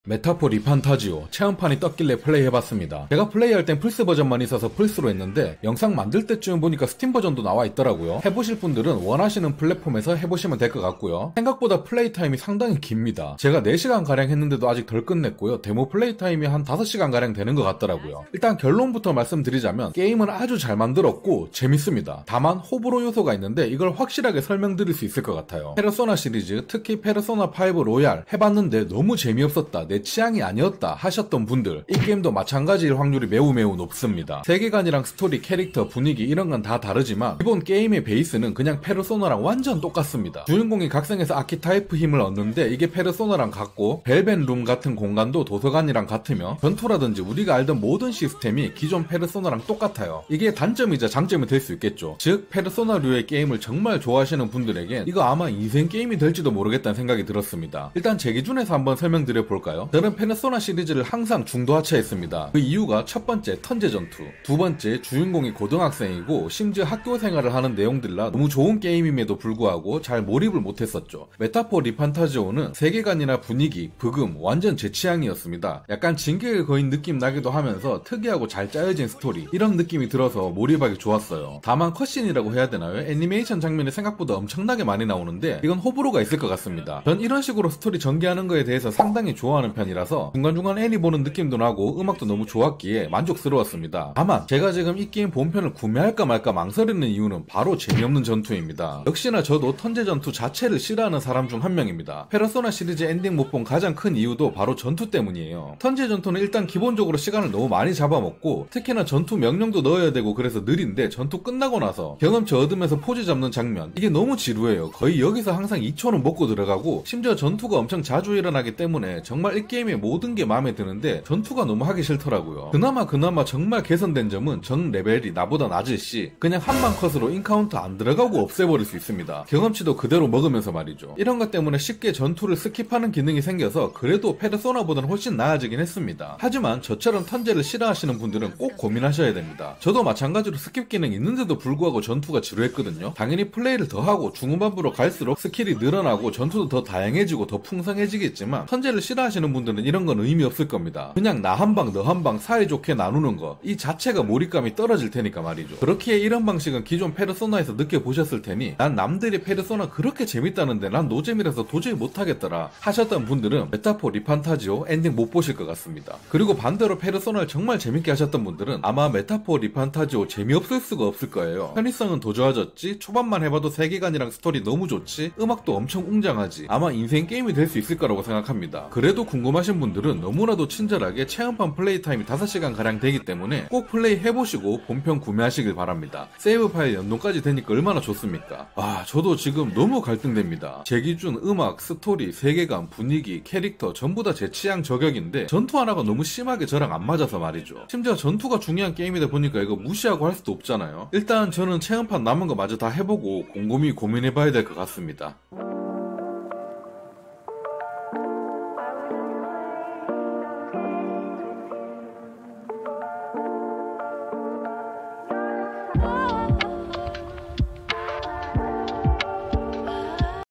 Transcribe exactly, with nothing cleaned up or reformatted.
메타포 리판타지오 체험판이 떴길래 플레이해봤습니다. 제가 플레이할 땐 플스 버전만 있어서 플스로 했는데 영상 만들 때쯤 보니까 스팀 버전도 나와 있더라고요. 해보실 분들은 원하시는 플랫폼에서 해보시면 될 것 같고요. 생각보다 플레이 타임이 상당히 깁니다. 제가 네 시간가량 했는데도 아직 덜 끝냈고요. 데모 플레이 타임이 한 다섯 시간가량 되는 것 같더라고요. 일단 결론부터 말씀드리자면 게임은 아주 잘 만들었고 재밌습니다. 다만 호불호 요소가 있는데 이걸 확실하게 설명드릴 수 있을 것 같아요. 페르소나 시리즈, 특히 페르소나 파이브 로얄 해봤는데 너무 재미없었다, 내 취향이 아니었다 하셨던 분들, 이 게임도 마찬가지일 확률이 매우 매우 높습니다. 세계관이랑 스토리, 캐릭터, 분위기 이런 건 다 다르지만 기본 게임의 베이스는 그냥 페르소나랑 완전 똑같습니다. 주인공이 각성해서 아키타이프 힘을 얻는데 이게 페르소나랑 같고, 벨벳룸 같은 공간도 도서관이랑 같으며 전투라든지 우리가 알던 모든 시스템이 기존 페르소나랑 똑같아요. 이게 단점이자 장점이 될 수 있겠죠. 즉 페르소나류의 게임을 정말 좋아하시는 분들에겐 이거 아마 인생 게임이 될지도 모르겠다는 생각이 들었습니다. 일단 제 기준에서 한번 설명드려 볼까요? 저는 페르소나 시리즈를 항상 중도하차했습니다. 그 이유가 첫 번째 턴제 전투, 두 번째 주인공이 고등학생이고 심지어 학교 생활을 하는 내용들라 너무 좋은 게임임에도 불구하고 잘 몰입을 못했었죠. 메타포 리판타지오는 세계관이나 분위기, 브금 완전 제 취향이었습니다. 약간 진격의 거인 느낌 나기도 하면서 특이하고 잘 짜여진 스토리, 이런 느낌이 들어서 몰입하기 좋았어요. 다만 컷신이라고 해야 되나요? 애니메이션 장면이 생각보다 엄청나게 많이 나오는데 이건 호불호가 있을 것 같습니다. 전 이런 식으로 스토리 전개하는 거에 대해서 상당히 좋아하는 편이라서 중간중간 애니 보는 느낌도 나고 음악도 너무 좋았기에 만족스러웠습니다. 다만 제가 지금 이 게임 본편을 구매할까 말까 망설이는 이유는 바로 재미없는 전투입니다. 역시나 저도 턴제 전투 자체를 싫어하는 사람 중 한 명입니다. 페르소나 시리즈 엔딩 못 본 가장 큰 이유도 바로 전투 때문이에요. 턴제 전투는 일단 기본적으로 시간을 너무 많이 잡아먹고 특히나 전투 명령도 넣어야 되고 그래서 느린데, 전투 끝나고 나서 경험치 얻으면서 포즈 잡는 장면, 이게 너무 지루해요. 거의 여기서 항상 이 초는 먹고 들어가고 심지어 전투가 엄청 자주 일어나기 때문에 정말 이 게임의 모든 게 마음에 드는데 전투가 너무 하기 싫더라고요. 그나마 그나마 정말 개선된 점은 정 레벨이 나보다 낮을 시 그냥 한방 컷으로 인카운터 안 들어가고 없애버릴 수 있습니다. 경험치도 그대로 먹으면서 말이죠. 이런 것 때문에 쉽게 전투를 스킵하는 기능이 생겨서 그래도 페르소나보다는 훨씬 나아지긴 했습니다. 하지만 저처럼 턴제를 싫어하시는 분들은 꼭 고민하셔야 됩니다. 저도 마찬가지로 스킵 기능이 있는데도 불구하고 전투가 지루했거든요. 당연히 플레이를 더 하고 중후반부로 갈수록 스킬이 늘어나고 전투도 더 다양해지고 더 풍성해지겠지만 턴제를 싫어하시는 분들은 이런 건 의미 없을 겁니다. 그냥 나 한 방 너 한 방 사이좋게 나누는 거, 이 자체가 몰입감이 떨어질 테니까 말이죠. 그렇기에 이런 방식은 기존 페르소나에서 느껴보셨을 테니 난 남들이 페르소나 그렇게 재밌다는데 난 노잼이라서 도저히 못하겠더라 하셨던 분들은 메타포 리판타지오 엔딩 못 보실 것 같습니다. 그리고 반대로 페르소나를 정말 재밌게 하셨던 분들은 아마 메타포 리판타지오 재미없을 수가 없을 거예요. 편의성은 더 좋아졌지, 초반만 해봐도 세계관이랑 스토리 너무 좋지, 음악도 엄청 웅장하지, 아마 인생 게임이 될 수 있을 거라고 생각합니다. 그래도 궁금하신 분들은 너무나도 친절하게 체험판 플레이 타임이 다섯 시간 가량 되기 때문에 꼭 플레이 해보시고 본편 구매하시길 바랍니다. 세이브 파일 연동까지 되니까 얼마나 좋습니까? 아, 저도 지금 너무 갈등됩니다. 제 기준 음악, 스토리, 세계관, 분위기, 캐릭터 전부 다 제 취향 저격인데 전투 하나가 너무 심하게 저랑 안 맞아서 말이죠. 심지어 전투가 중요한 게임이다 보니까 이거 무시하고 할 수도 없잖아요. 일단 저는 체험판 남은 거 마저 다 해보고 곰곰이 고민해봐야 될 것 같습니다.